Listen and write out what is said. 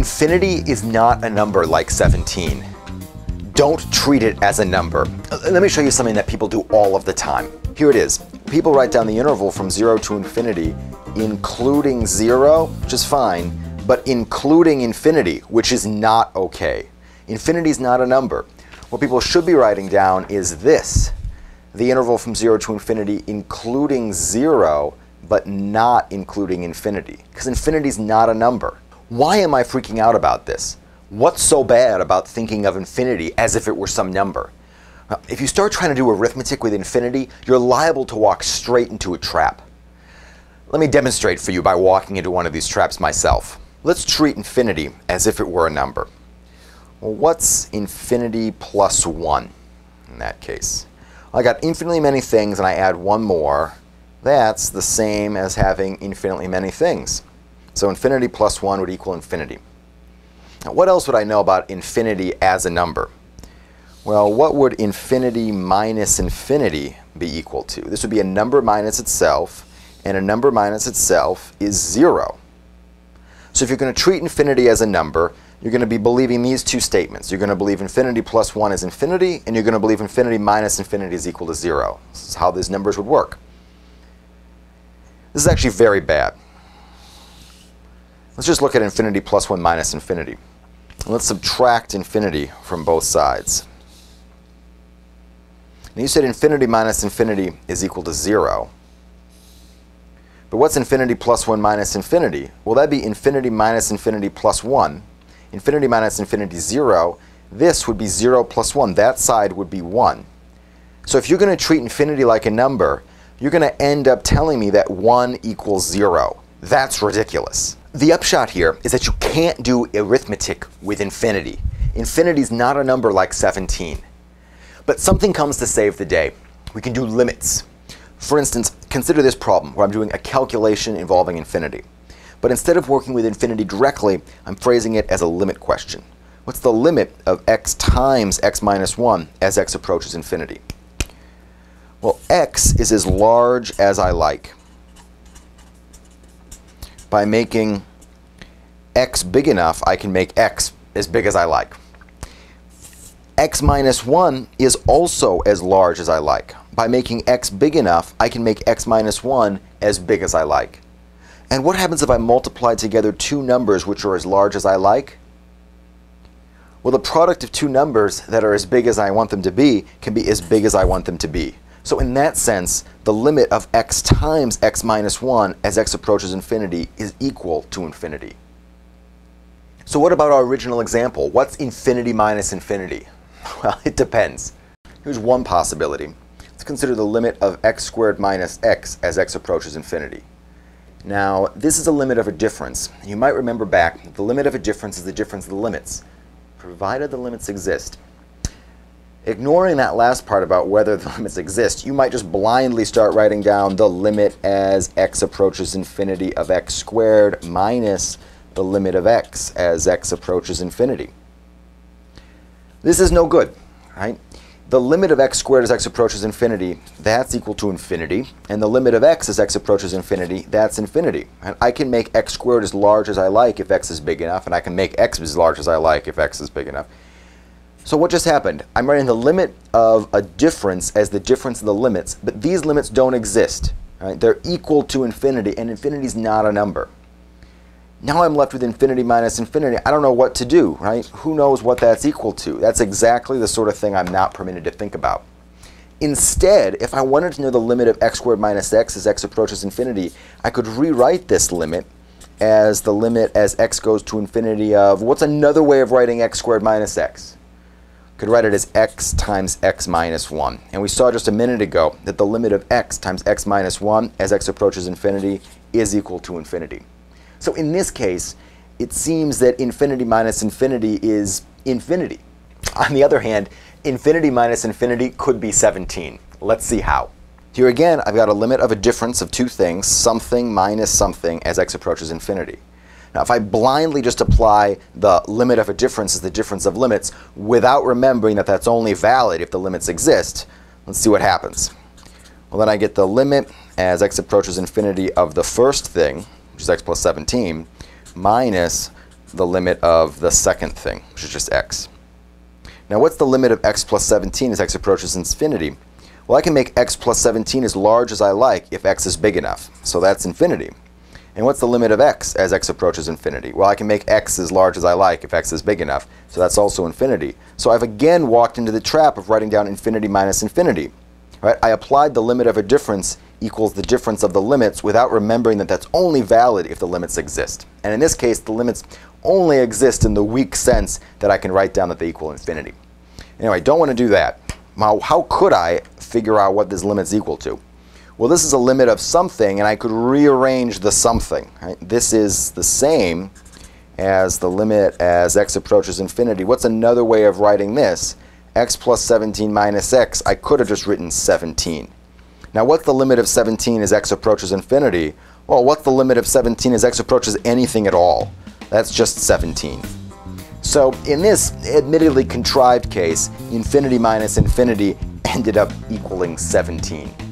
Infinity is not a number like 17. Don't treat it as a number. Let me show you something that people do all of the time. Here it is. People write down the interval from 0 to infinity, including 0, which is fine, but including infinity, which is not okay. Infinity is not a number. What people should be writing down is this: the interval from 0 to infinity, including 0, but not including infinity, because infinity is not a number. Why am I freaking out about this? What's so bad about thinking of infinity as if it were some number? If you start trying to do arithmetic with infinity, you're liable to walk straight into a trap. Let me demonstrate for you by walking into one of these traps myself. Let's treat infinity as if it were a number. Well, what's infinity plus 1 in that case? I got infinitely many things and I add one more. That's the same as having infinitely many things. So infinity plus 1 would equal infinity. Now, what else would I know about infinity as a number? Well, what would infinity minus infinity be equal to? This would be a number minus itself, and a number minus itself is 0. So if you're going to treat infinity as a number, you're going to be believing these two statements. You're going to believe infinity plus 1 is infinity, and you're going to believe infinity minus infinity is equal to 0. This is how these numbers would work. This is actually very bad. Let's just look at infinity plus 1 minus infinity. And let's subtract infinity from both sides. Now you said infinity minus infinity is equal to 0. But what's infinity plus 1 minus infinity? Well, that'd be infinity minus infinity plus 1. Infinity minus infinity 0. This would be 0 plus 1. That side would be 1. So if you're going to treat infinity like a number, you're going to end up telling me that 1 equals 0. That's ridiculous. The upshot here is that you can't do arithmetic with infinity. Infinity is not a number like 17. But something comes to save the day. We can do limits. For instance, consider this problem where I'm doing a calculation involving infinity. But instead of working with infinity directly, I'm phrasing it as a limit question. What's the limit of x times x minus 1 as x approaches infinity? Well, x is as large as I like. By making x big enough, I can make x as big as I like. X minus 1 is also as large as I like. By making x big enough, I can make x minus 1 as big as I like. And what happens if I multiply together two numbers which are as large as I like? Well, the product of two numbers that are as big as I want them to be can be as big as I want them to be. So in that sense, the limit of x times x minus 1 as x approaches infinity is equal to infinity. So what about our original example? What's infinity minus infinity? Well, it depends. Here's one possibility. Let's consider the limit of x squared minus x as x approaches infinity. Now, this is a limit of a difference. You might remember back, the limit of a difference is the difference of the limits, provided the limits exist. Ignoring that last part about whether the limits exist, you might just blindly start writing down the limit as x approaches infinity of x squared minus the limit of x as x approaches infinity. This is no good, right? The limit of x squared as x approaches infinity, that's equal to infinity, and the limit of x as x approaches infinity, that's infinity. And I can make x squared as large as I like if x is big enough, and I can make x as large as I like if x is big enough. So what just happened? I'm writing the limit of a difference as the difference of the limits, but these limits don't exist. Right? They're equal to infinity, and infinity is not a number. Now I'm left with infinity minus infinity. I don't know what to do, right? Who knows what that's equal to? That's exactly the sort of thing I'm not permitted to think about. Instead, if I wanted to know the limit of x squared minus x as x approaches infinity, I could rewrite this limit as the limit as x goes to infinity of, what's another way of writing x squared minus x? Could write it as x times x minus 1. And we saw just a minute ago that the limit of x times x minus 1 as x approaches infinity is equal to infinity. So in this case, it seems that infinity minus infinity is infinity. On the other hand, infinity minus infinity could be 17. Let's see how. Here again, I've got a limit of a difference of two things, something minus something as x approaches infinity. Now, if I blindly just apply the limit of a difference as the difference of limits without remembering that that's only valid if the limits exist, let's see what happens. Well, then I get the limit as x approaches infinity of the first thing, which is x plus 17, minus the limit of the second thing, which is just x. Now what's the limit of x plus 17 as x approaches infinity? Well, I can make x plus 17 as large as I like if x is big enough. So that's infinity. And what's the limit of x as x approaches infinity? Well, I can make x as large as I like if x is big enough. So that's also infinity. So I've again walked into the trap of writing down infinity minus infinity. Right? I applied the limit of a difference equals the difference of the limits without remembering that that's only valid if the limits exist. And in this case, the limits only exist in the weak sense that I can write down that they equal infinity. Anyway, I don't want to do that. Now, how could I figure out what this limit's equal to? Well, this is a limit of something, and I could rearrange the something. Right? This is the same as the limit as x approaches infinity. What's another way of writing this? X plus 17 minus x. I could have just written 17. Now, what's the limit of 17 as x approaches infinity? Well, what's the limit of 17 as x approaches anything at all? That's just 17. So in this admittedly contrived case, infinity minus infinity ended up equaling 17.